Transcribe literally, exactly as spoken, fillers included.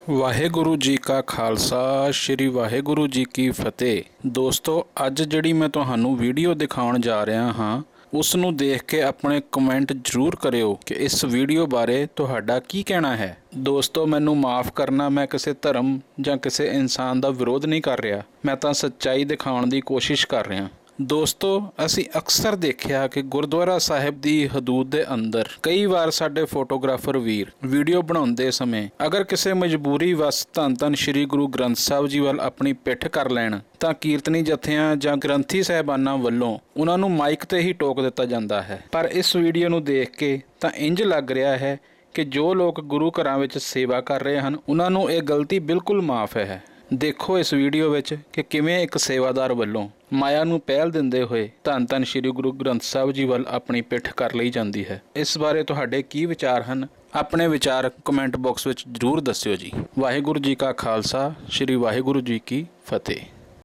ਵਾਹਿਗੁਰੂ ਜੀ ਕਾ ਖਾਲਸਾ ਸ਼੍ਰੀ ਵਾਹਿਗੁਰੂ ਜੀ ਕੀ ਫਤਿਹ। ਦੋਸਤੋ, ਅੱਜ ਜਿਹੜੀ ਮੈਂ ਤੁਹਾਨੂੰ ਵੀਡੀਓ ਦਿਖਾਉਣ ਜਾ ਰਿਹਾ ਹਾਂ ਉਸ ਨੂੰ ਦੇਖ ਕੇ ਆਪਣੇ ਕਮੈਂਟ ਜ਼ਰੂਰ ਕਰਿਓ ਕਿ ਇਸ ਵੀਡੀਓ ਬਾਰੇ ਤੁਹਾਡਾ ਕੀ ਕਹਿਣਾ ਹੈ। ਦੋਸਤੋ, ਮੈਨੂੰ ਮਾफ़ ਕਰਨਾ, ਮੈਂ ਕਿਸੇ ਧਰਮ ਜਾਂ ਕਿਸੇ ਇਨਸਾਨ ਦਾ ਵਿਰੋਧ ਨਹੀਂ ਕਰ ਰਿਹਾ, ਮੈਂ ਤਾਂ ਸੱਚਾਈ ਦਿਖਾਉਣ ਦੀ ਕੋਸ਼ਿਸ਼ ਕਰ ਰਿਹਾ। ਦੋਸਤੋ, ਅਸੀਂ ਅਕਸਰ ਦੇਖਿਆ ਕਿ ਗੁਰਦੁਆਰਾ ਸਾਹਿਬ ਦੀ ਹਦੂਦ ਦੇ ਅੰਦਰ ਕਈ ਵਾਰ ਸਾਡੇ ਫੋਟੋਗ੍ਰਾਫਰ ਵੀਰ ਵੀਡੀਓ ਬਣਾਉਂਦੇ ਸਮੇਂ ਅਗਰ ਕਿਸੇ ਮਜਬੂਰੀ ਵਸ ਧੰਨ ਧੰਨ ਸ਼੍ਰੀ ਗੁਰੂ ਗ੍ਰੰਥ ਸਾਹਿਬ ਜੀ ਵੱਲ ਆਪਣੀ ਪਿੱਠ ਕਰ ਲੈਣ ਤਾਂ ਕੀਰਤਨੀ ਜਥਿਆਂ ਜਾਂ ਗ੍ਰੰਥੀ ਸਾਹਿਬਾਨਾਂ ਵੱਲੋਂ ਉਹਨਾਂ ਨੂੰ ਮਾਈਕ ਤੇ ਹੀ ਟੋਕ ਦਿੱਤਾ ਜਾਂਦਾ ਹੈ। ਪਰ ਇਸ ਵੀਡੀਓ ਨੂੰ ਦੇਖ ਕੇ ਤਾਂ ਇੰਜ ਲੱਗ ਰਿਹਾ ਹੈ ਕਿ ਜੋ ਲੋਕ ਗੁਰੂ ਘਰਾਂ ਵਿੱਚ ਸੇਵਾ ਕਰ ਰਹੇ ਹਨ ਉਹਨਾਂ ਨੂੰ ਇਹ ਗਲਤੀ ਬਿਲਕੁਲ ਮਾफ़ ਹੈ। ਦੇਖੋ ਇਸ ਵੀਡੀਓ ਵਿੱਚ ਕਿ ਕਿਵੇਂ ਇੱਕ ਸੇਵਾਦਾਰ ਵੱਲੋਂ ਮਾਇਆ ਨੂੰ ਪਹਿਲ ਦਿੰਦੇ ਹੋਏ ਧੰਨ ਧੰਨ ਸ਼੍ਰੀ ਗੁਰੂ ਗ੍ਰੰਥ ਸਾਹਿਬ ਜੀ ਵੱਲ ਆਪਣੀ ਪਿੱਠ ਕਰ ਲਈ ਜਾਂਦੀ ਹੈ। ਇਸ ਬਾਰੇ ਤੁਹਾਡੇ ਕੀ ਵਿਚਾਰ ਹਨ? ਆਪਣੇ ਵਿਚਾਰ ਕਮੈਂਟ ਬਾਕਸ ਵਿੱਚ ਜ਼ਰੂਰ ਦੱਸਿਓ ਜੀ। ਵਾਹਿਗੁਰੂ ਜੀ ਕਾ ਖਾਲਸਾ, ਸ਼੍ਰੀ ਵਾਹਿਗੁਰੂ ਜੀ ਕੀ ਫਤਿਹ।